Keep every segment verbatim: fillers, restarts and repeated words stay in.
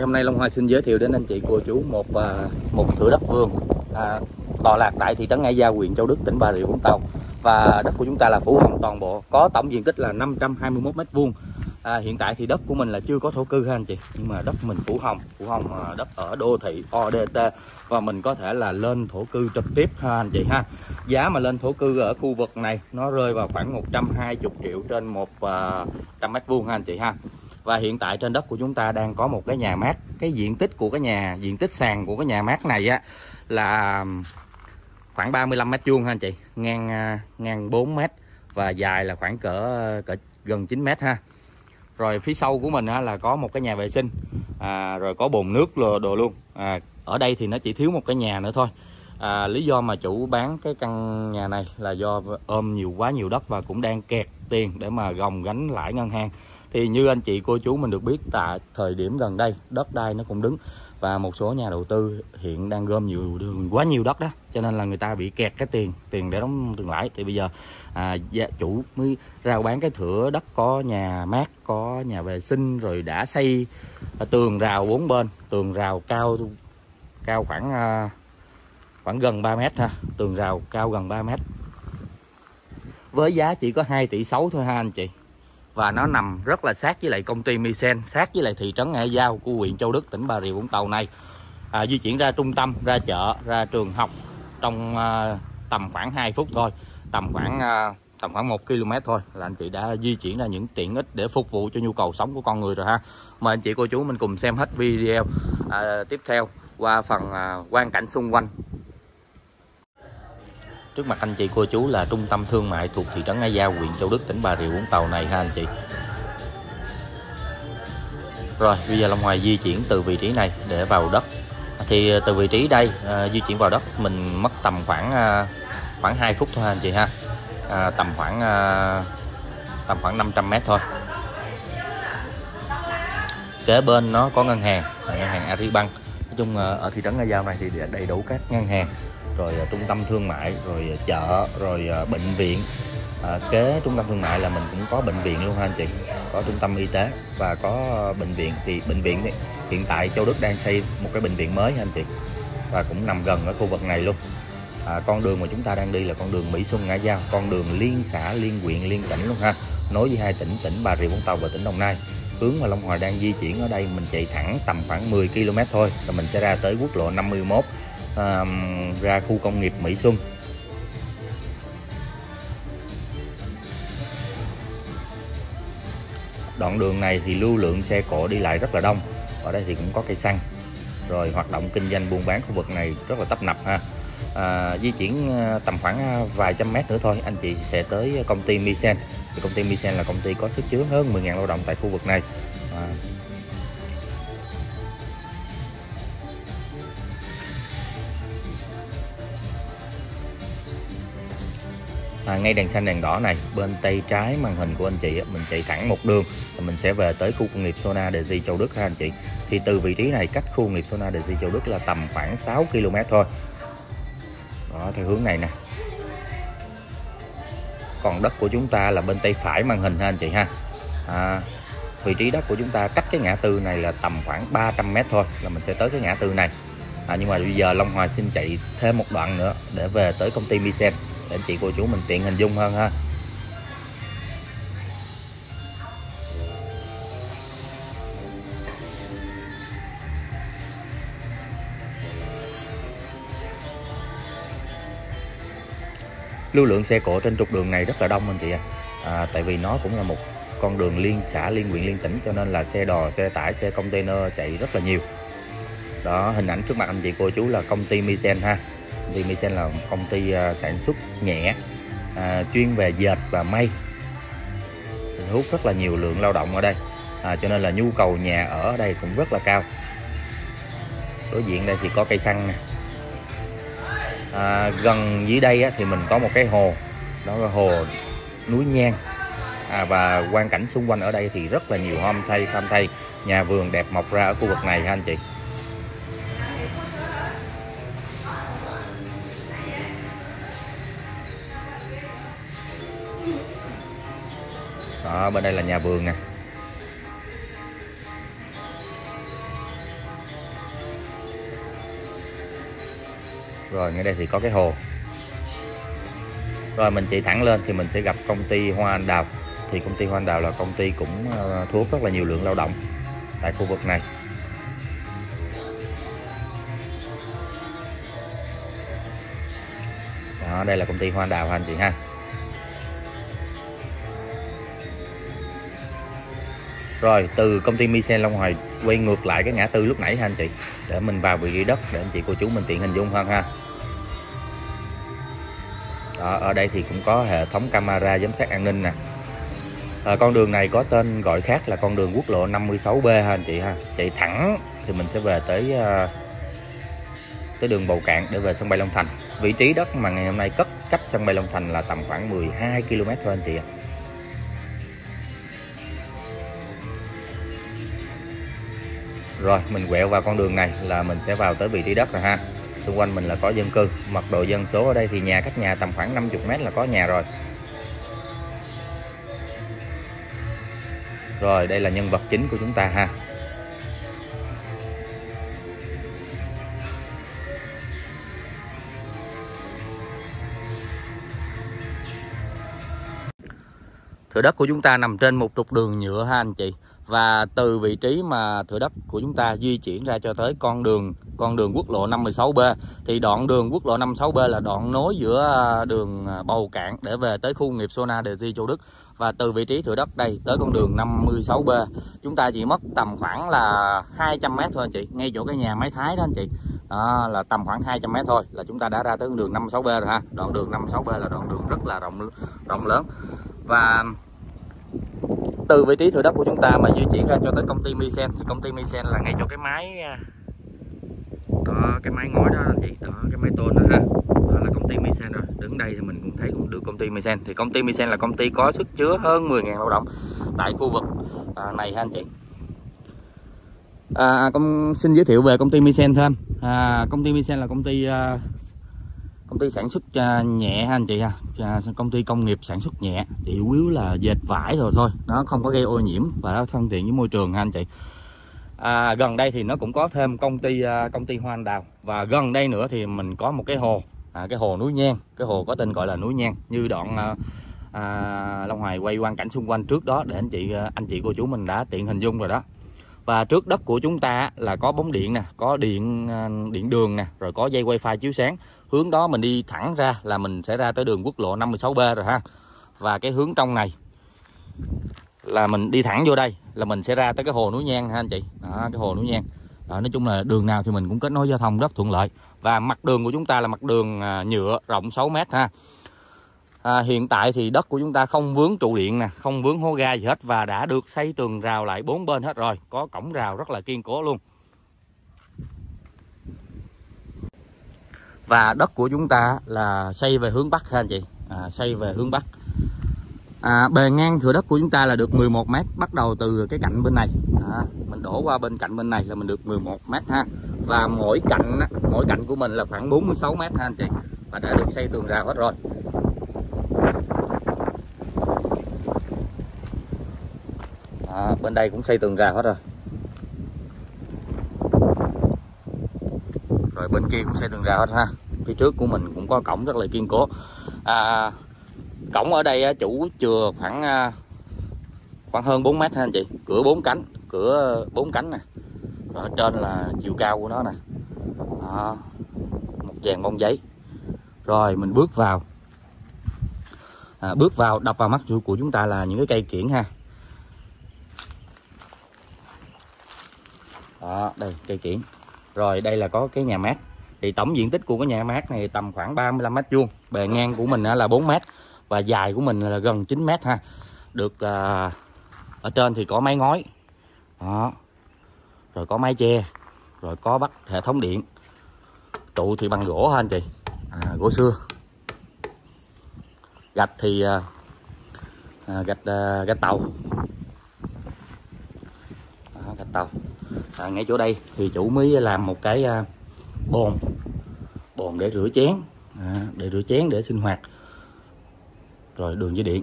hôm nay Long Hoa xin giới thiệu đến anh chị cô chú một một thửa đất vườn à, tọa lạc tại thị trấn Ngãi Giao, huyện Châu Đức, tỉnh Bà Rịa Vũng Tàu. Và đất của chúng ta là phủ hồng toàn bộ, có tổng diện tích là năm trăm hai mươi mốt mét vuông. À, hiện tại thì đất của mình là chưa có thổ cư ha anh chị, nhưng mà đất mình phủ hồng, phủ hồng đất ở đô thị o đê tê, và mình có thể là lên thổ cư trực tiếp ha anh chị ha. Giá mà lên thổ cư ở khu vực này nó rơi vào khoảng một trăm hai mươi triệu trên một trăm mét vuông ha anh chị ha. Và hiện tại trên đất của chúng ta đang có một cái nhà mát. Cái diện tích của cái nhà, diện tích sàn của cái nhà mát này á là khoảng ba mươi lăm mét vuông ha anh chị, ngang ngang bốn mét và dài là khoảng cỡ cỡ gần chín mét ha. Rồi phía sau của mình á, là có một cái nhà vệ sinh, à, rồi có bồn nước đồ luôn. À, ở đây thì nó chỉ thiếu một cái nhà nữa thôi. À, lý do mà chủ bán cái căn nhà này là do ôm nhiều quá nhiều đất và cũng đang kẹt tiền để mà gồng gánh lãi ngân hàng. Thì như anh chị cô chú mình được biết, tại thời điểm gần đây đất đai nó cũng đứng và một số nhà đầu tư hiện đang gom nhiều quá nhiều đất đó, cho nên là người ta bị kẹt cái tiền tiền để đóng tiền lãi. Thì bây giờ à, chủ mới rao bán cái thửa đất có nhà mát, có nhà vệ sinh, rồi đã xây tường rào bốn bên, tường rào cao cao khoảng à, khoảng gần ba mét ha, tường rào cao gần ba mét, với giá chỉ có hai tỷ sáu thôi ha anh chị. Và nó nằm rất là sát với lại công ty Misen, sát với lại thị trấn Ngãi Giao của huyện Châu Đức, tỉnh Bà Rịa Vũng Tàu này. À, di chuyển ra trung tâm, ra chợ, ra trường học trong à, tầm khoảng hai phút thôi, tầm khoảng à, tầm khoảng một ki lô mét thôi là anh chị đã di chuyển ra những tiện ích để phục vụ cho nhu cầu sống của con người rồi ha. Mời anh chị cô chú mình cùng xem hết video à, tiếp theo qua phần à, quang cảnh xung quanh. Trước mặt anh chị cô chú là trung tâm thương mại thuộc thị trấn Ngãi Giao, huyện Châu Đức, tỉnh Bà Rịa Vũng Tàu này ha anh chị. Rồi bây giờ Long Hoài di chuyển từ vị trí này để vào đất. Thì từ vị trí đây à, di chuyển vào đất mình mất tầm khoảng à, khoảng hai phút thôi anh chị ha. À, tầm khoảng à, tầm khoảng năm trăm mét thôi. Kế bên nó có ngân hàng, là ngân hàng Agribank. Nói chung ở thị trấn Ngãi Giao này thì đầy đủ các ngân hàng, rồi trung tâm thương mại, rồi chợ, rồi bệnh viện. À, kế trung tâm thương mại là mình cũng có bệnh viện luôn ha anh chị, có trung tâm y tế và có bệnh viện. Thì bệnh viện thì hiện tại Châu Đức đang xây một cái bệnh viện mới ha anh chị, và cũng nằm gần ở khu vực này luôn. À, con đường mà chúng ta đang đi là con đường Mỹ Xuân Ngãi Giao, con đường liên xã, liên huyện, liên tỉnh luôn ha, nối với hai tỉnh, tỉnh Bà Rịa Vũng Tàu và tỉnh Đồng Nai. Hướng mà Long Hoài đang di chuyển ở đây, mình chạy thẳng tầm khoảng mười ki lô mét thôi là mình sẽ ra tới quốc lộ năm mươi mốt, à, ra khu công nghiệp Mỹ Xuân. Đoạn đường này thì lưu lượng xe cộ đi lại rất là đông. Ở đây thì cũng có cây xăng, rồi hoạt động kinh doanh buôn bán khu vực này rất là tấp nập ha. À, di chuyển tầm khoảng vài trăm mét nữa thôi anh chị sẽ tới công ty Misen. Thì công ty Misen là công ty có sức chứa hơn mười nghìn lao động tại khu vực này. À, À, ngay đèn xanh đèn đỏ này, bên tay trái màn hình của anh chị mình chạy thẳng một đường thì mình sẽ về tới khu công nghiệp Sona Desi Châu Đức ha anh chị. Thì từ vị trí này cách khu công nghiệp Sona Desi Châu Đức là tầm khoảng sáu ki lô mét thôi. Đó, theo hướng này nè. Còn đất của chúng ta là bên tay phải màn hình ha anh chị ha. À, vị trí đất của chúng ta cách cái ngã tư này là tầm khoảng ba trăm mét thôi là mình sẽ tới cái ngã tư này. À, nhưng mà bây giờ Long Hoài xin chạy thêm một đoạn nữa để về tới công ty Misen, để anh chị cô chú mình tiện hình dung hơn ha. Lưu lượng xe cộ trên trục đường này rất là đông anh chị ạ. À, tại vì nó cũng là một con đường liên xã, liên huyện, liên tỉnh, cho nên là xe đò, xe tải, xe container chạy rất là nhiều. Đó, hình ảnh trước mặt anh chị cô chú là công ty Misen ha. Công ty Misen là một công ty uh, sản xuất nhẹ, uh, chuyên về dệt và may, thu hút rất là nhiều lượng lao động ở đây, à, cho nên là nhu cầu nhà ở ở đây cũng rất là cao. Đối diện đây thì có cây xăng nè. À, gần dưới đây á, thì mình có một cái hồ, đó là hồ núi Nhang. À, và quang cảnh xung quanh ở đây thì rất là nhiều hôm thay, tham thay, nhà vườn đẹp mọc ra ở khu vực này ha anh chị. Đó, bên đây là nhà vườn nè. Rồi ngay đây thì có cái hồ. Rồi mình chạy thẳng lên thì mình sẽ gặp công ty Hoa Anh Đào. Thì công ty Hoa Anh Đào là công ty cũng thu hút rất là nhiều lượng lao động tại khu vực này. Đó, đây là công ty Hoa Anh Đào ha anh chị ha. Rồi từ công ty Misen Long Hoài quay ngược lại cái ngã tư lúc nãy ha anh chị, để mình vào vị trí đất để anh chị cô chú mình tiện hình dung hơn ha. Đó, ở đây thì cũng có hệ thống camera giám sát an ninh nè. À, con đường này có tên gọi khác là con đường quốc lộ năm mươi sáu B ha anh chị ha. Chạy thẳng thì mình sẽ về tới uh, tới đường Bầu Cạn để về sân bay Long Thành. Vị trí đất mà ngày hôm nay cất cách sân bay Long Thành là tầm khoảng mười hai ki lô mét thôi anh chị ạ. Rồi mình quẹo vào con đường này là mình sẽ vào tới vị trí đất rồi ha. Xung quanh mình là có dân cư, mật độ dân số ở đây thì nhà cách nhà tầm khoảng năm mươi mét là có nhà rồi. Rồi đây là nhân vật chính của chúng ta ha. Thửa đất của chúng ta nằm trên một trục đường nhựa ha anh chị. Và từ vị trí mà thửa đất của chúng ta di chuyển ra cho tới con đường con đường quốc lộ năm mươi sáu B, thì đoạn đường quốc lộ năm mươi sáu B là đoạn nối giữa đường Bầu Cạn để về tới khu công nghiệp Sona Đề Di Châu Đức. Và từ vị trí thửa đất đây tới con đường năm mươi sáu B chúng ta chỉ mất tầm khoảng là hai trăm mét thôi anh chị, ngay chỗ cái nhà máy Thái đó anh chị. Đó, là tầm khoảng hai trăm mét thôi là chúng ta đã ra tới con đường năm mươi sáu B rồi ha. Đoạn đường năm mươi sáu B là đoạn đường rất là rộng rộng lớn. Và từ vị trí thửa đất của chúng ta mà di chuyển ra cho tới công ty Misen thì công ty Misen là ngay chỗ cái máy đó, cái máy ngói đó anh chị, đó cái máy tôn đó ha. Đó là công ty Misen rồi. Đứng đây thì mình cũng thấy cũng được công ty Misen. Thì công ty Misen là công ty có sức chứa hơn mười nghìn lao động tại khu vực à, này ha anh chị. À, công xin giới thiệu về công ty Misen thêm. À, công ty Misen là công ty à, công ty sản xuất uh, nhẹ ha anh chị ha. Uh, công ty công nghiệp sản xuất nhẹ, chỉ chủ yếu là dệt vải rồi thôi, nó không có gây ô nhiễm và nó thân thiện với môi trường ha anh chị. À, gần đây thì nó cũng có thêm công ty uh, công ty Hoa Anh Đào, và gần đây nữa thì mình có một cái hồ, à, cái hồ núi Nhang, cái hồ có tên gọi là núi Nhang, như đoạn uh, uh, Long Hoài quay quang cảnh xung quanh trước đó để anh chị uh, anh chị cô chú mình đã tiện hình dung rồi đó. Và trước đất của chúng ta là có bóng điện nè, có điện điện đường nè, rồi có dây wifi chiếu sáng. Hướng đó mình đi thẳng ra là mình sẽ ra tới đường quốc lộ năm mươi sáu B rồi ha. Và cái hướng trong này là mình đi thẳng vô đây là mình sẽ ra tới cái hồ núi Nhang ha anh chị. Đó, cái hồ núi Nhang. Đó, nói chung là đường nào thì mình cũng kết nối giao thông rất thuận lợi. Và mặt đường của chúng ta là mặt đường nhựa rộng sáu mét ha. À, hiện tại thì đất của chúng ta không vướng trụ điện nè, không vướng hố ga gì hết, và đã được xây tường rào lại bốn bên hết rồi, có cổng rào rất là kiên cố luôn. Và đất của chúng ta là xây về hướng Bắc ha anh chị, à, xây về hướng Bắc. À, bề ngang thửa đất của chúng ta là được mười một mét, bắt đầu từ cái cạnh bên này, à, mình đổ qua bên cạnh bên này là mình được mười một mét ha. Và mỗi cạnh mỗi cạnh của mình là khoảng bốn mươi sáu mét ha anh chị, và đã được xây tường rào hết rồi. À, bên đây cũng xây tường rào hết rồi. Rồi bên kia cũng xây tường rào hết ha. Phía trước của mình cũng có cổng rất là kiên cố. À, cổng ở đây chủ chừa khoảng khoảng hơn bốn mét ha anh chị. Cửa bốn cánh, cửa bốn cánh nè. Rồi ở trên là chiều cao của nó nè. Đó, một dàn bông giấy. Rồi mình bước vào. À, bước vào đập vào mắt của chúng ta là những cái cây kiểng ha. Đó, đây cây kiểng. Rồi đây là có cái nhà mát. Thì tổng diện tích của cái nhà mát này tầm khoảng ba mươi lăm mét vuông. Bề ngang của mình là bốn mét và dài của mình là gần chín mét ha. Được à, ở trên thì có mái ngói. Đó. Rồi có mái che. Rồi có bắt hệ thống điện. Trụ thì bằng gỗ ha anh chị. À, gỗ xưa. Gạch thì à, gạch à, gạch tàu. À, gạch tàu. À, ngay chỗ đây thì chủ mới làm một cái à, bồn bồn để rửa chén, à, để rửa chén để sinh hoạt. Rồi đường dây điện.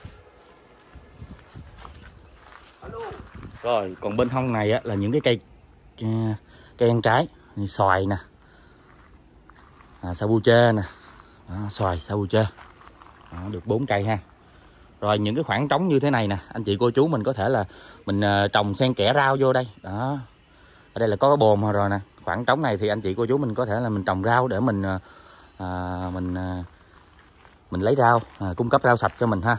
Rồi còn bên hông này á, là những cái cây cây ăn trái như xoài nè, à, sabuche nè, đó, xoài sabuche, đó, được bốn cây ha. Rồi những cái khoảng trống như thế này nè, anh chị cô chú mình có thể là mình uh, trồng xen kẽ rau vô đây. Đó. Ở đây là có cái bồn rồi nè. Khoảng trống này thì anh chị cô chú mình có thể là mình trồng rau để mình uh, mình uh, mình lấy rau, uh, cung cấp rau sạch cho mình ha.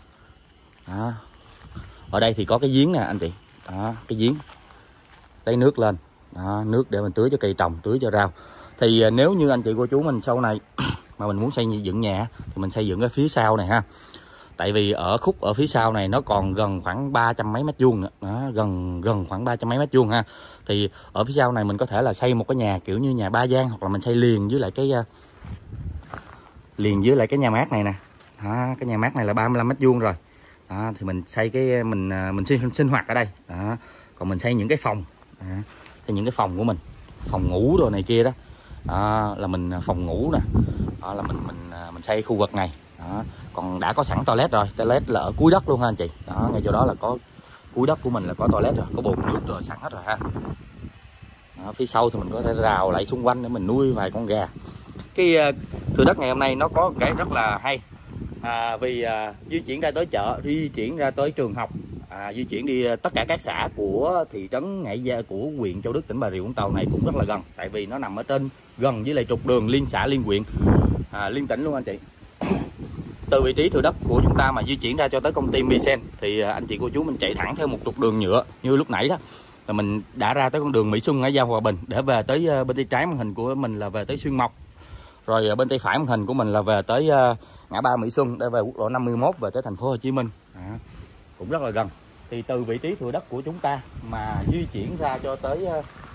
Đó. Ở đây thì có cái giếng nè anh chị. Đó, cái giếng. Lấy nước lên. Đó, nước để mình tưới cho cây trồng, tưới cho rau. Thì uh, nếu như anh chị cô chú mình sau này mà mình muốn xây dựng nhà thì mình xây dựng cái phía sau này ha. Tại vì ở khúc ở phía sau này nó còn gần khoảng ba trăm mấy mét vuông nữa. Đó, gần gần khoảng ba trăm mấy mét vuông ha. Thì ở phía sau này mình có thể là xây một cái nhà kiểu như nhà ba gian, hoặc là mình xây liền với lại cái uh, liền với lại cái nhà mát này nè. Đó, cái nhà mát này là ba mươi lăm mét vuông rồi. Đó, thì mình xây cái mình mình sinh, sinh hoạt ở đây. Đó. Còn mình xây những cái phòng, đó, xây những cái phòng của mình, phòng ngủ đồ này kia đó. Đó, là mình phòng ngủ nè. Đó là mình mình mình xây khu vực này. Đó. Còn đã có sẵn toilet rồi, toilet là ở cuối đất luôn ha anh chị. Đó, ngay chỗ đó là có cuối đất của mình là có toilet rồi, có bồn nước rồi sẵn hết rồi ha. Đó, phía sau thì mình có thể rào lại xung quanh để mình nuôi vài con gà. Cái uh, thửa đất ngày hôm nay nó có cái rất là hay, à, vì uh, di chuyển ra tới chợ, di chuyển ra tới trường học, à, di chuyển đi uh, tất cả các xã của thị trấn Ngãi Gia của huyện Châu Đức tỉnh Bà Rịa Vũng Tàu này cũng rất là gần, tại vì nó nằm ở trên gần với lại trục đường liên xã liên huyện, à, liên tỉnh luôn anh chị. Từ vị trí thửa đất của chúng ta mà di chuyển ra cho tới công ty Misen thì anh chị cô chú mình chạy thẳng theo một trục đường nhựa như lúc nãy đó, là mình đã ra tới con đường Mỹ Xuân ở Gia Hòa Bình, để về tới bên tay trái màn hình của mình là về tới Xuyên Mộc, rồi bên tay phải màn hình của mình là về tới ngã ba Mỹ Xuân để về quốc lộ năm mươi mốt về tới thành phố Hồ Chí Minh, à, cũng rất là gần. Thì từ vị trí thửa đất của chúng ta mà di chuyển ra cho tới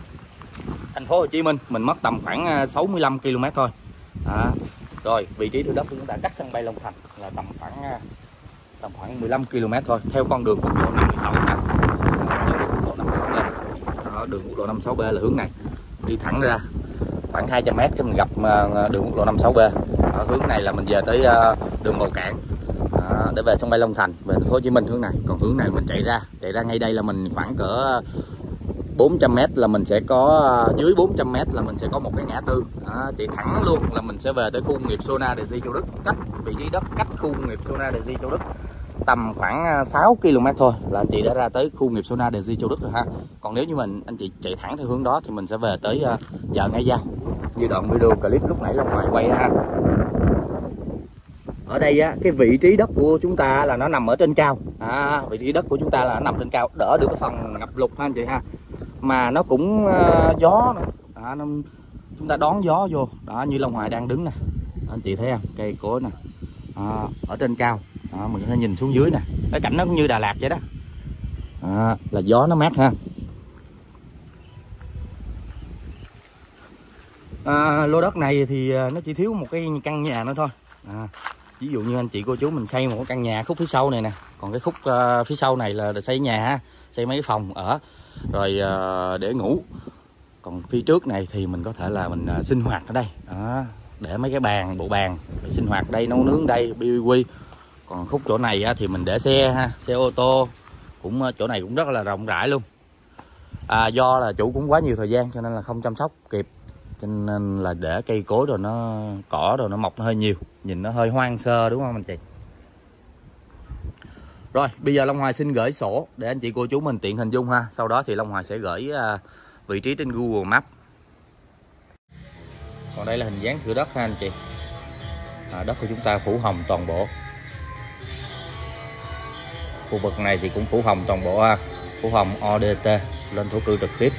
thành phố Hồ Chí Minh mình mất tầm khoảng sáu mươi lăm ki lô mét thôi. À, rồi vị trí thửa đất của chúng ta cách sân bay Long Thành là tầm khoảng tầm khoảng mười lăm ki lô mét thôi, theo con đường quốc lộ năm mươi sáu ha. Quốc lộ năm mươi sáu B. Đó, đường quốc lộ năm mươi sáu B là hướng này, đi thẳng ra khoảng hai trăm mét cái mình gặp đường quốc lộ năm mươi sáu B. Ở hướng này là mình về tới đường Bầu Cảng, à, để về sân bay Long Thành về thành phố Hồ Chí Minh hướng này. Còn hướng này mình chạy ra chạy ra ngay đây là mình khoảng cỡ bốn trăm mét là mình sẽ có, dưới bốn trăm mét là mình sẽ có một cái ngã tư, à, chạy thẳng luôn là mình sẽ về tới khu công nghiệp Sona Desi Châu Đức. Cách vị trí đất cách khu công nghiệp Sona Desi Châu Đức tầm khoảng sáu ki lô mét thôi là anh chị đã ra tới khu công nghiệp Sona Desi Châu Đức rồi ha. Còn nếu như mình anh chị chạy thẳng theo hướng đó thì mình sẽ về tới uh, chợ Ngãi Giao như đoạn video clip lúc nãy là ngoài quay ha. Ở đây á, cái vị trí đất của chúng ta là nó nằm ở trên cao, à, vị trí đất của chúng ta là nó nằm trên cao, đỡ được cái phần ngập lụt ha anh chị ha. Mà nó cũng uh, gió nữa. Đó, nó, chúng ta đón gió vô đó, như Long Hoài đang đứng nè, anh chị thấy không, cây cối nè, đó, ở trên cao đó, mình có thể nhìn xuống dưới nè, cái cảnh nó cũng như Đà Lạt vậy đó, đó là gió nó mát ha. À, lô đất này thì nó chỉ thiếu một cái căn nhà nữa thôi, à, ví dụ như anh chị cô chú mình xây một cái căn nhà khúc phía sau này nè, còn cái khúc uh, phía sau này là xây nhà ha, xây mấy cái phòng ở rồi uh, để ngủ. Còn phía trước này thì mình có thể là mình uh, sinh hoạt ở đây đó, để mấy cái bàn bộ bàn sinh hoạt đây, nấu nướng đây, bê bê quy. Còn khúc chỗ này á, thì mình để xe ha, xe ô tô, cũng uh, chỗ này cũng rất là rộng rãi luôn. À, do là chủ cũng quá nhiều thời gian cho nên là không chăm sóc kịp, cho nên là để cây cối rồi nó cỏ rồi nó mọc nó hơi nhiều, nhìn nó hơi hoang sơ đúng không anh chị. Rồi bây giờ Long Hoài xin gửi sổ để anh chị cô chú mình tiện hình dung ha. Sau đó thì Long Hoài sẽ gửi uh, vị trí trên Google Maps. Còn đây là hình dáng thửa đất ha anh chị, à, đất của chúng ta phủ hồng toàn bộ. Khu vực này thì cũng phủ hồng toàn bộ ha, phủ hồng o đê tê lên thổ cư trực tiếp.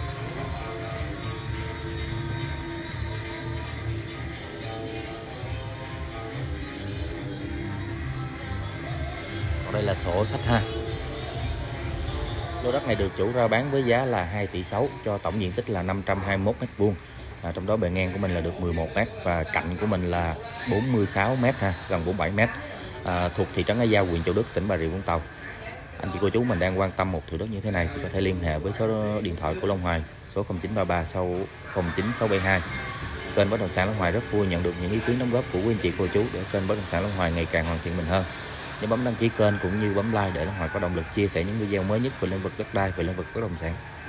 Đây là sổ sách ha. Lô đất này được chủ rao bán với giá là hai tỷ sáu cho tổng diện tích là năm trăm hai mươi mốt mét vuông. À, trong đó bề ngang của mình là được mười một mét và cạnh của mình là bốn mươi sáu mét ha, gần bốn mươi bảy mét. À, thuộc thị trấn Ngãi Giao, huyện Châu Đức, tỉnh Bà Rịa Vũng Tàu. Anh chị cô chú mình đang quan tâm một thửa đất như thế này thì có thể liên hệ với số điện thoại của Long Hoài, số không chín ba ba không chín sáu bảy hai. Kênh Bất Động Sản Long Hoài rất vui nhận được những ý kiến đóng góp của quý anh chị cô chú để kênh Bất Động Sản Long Hoài ngày càng hoàn thiện mình hơn. Nhớ bấm đăng ký kênh cũng như bấm like để Long Hoài có động lực chia sẻ những video mới nhất về lĩnh vực đất đai, về lĩnh vực bất động sản.